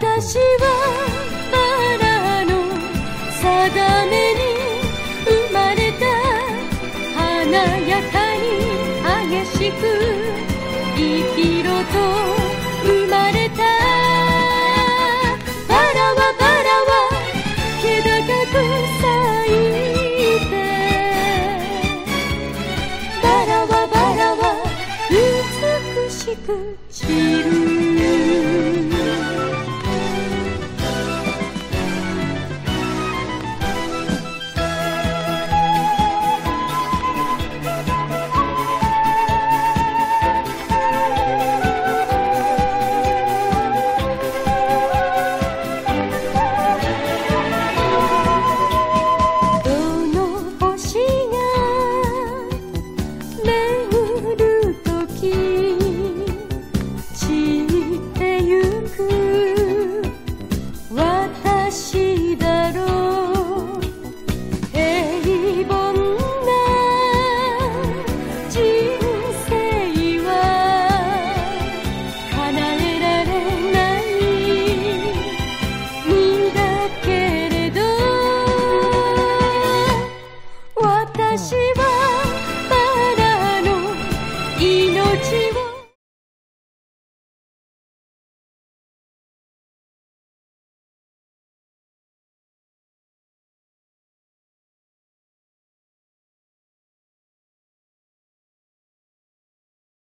私はバラの定めに生まれた。華やかに激しく生きろと生まれた。バラはバラは気高く咲いて、バラはバラは美しく散る。私だろう平凡な人生は叶えられない身だけれど、私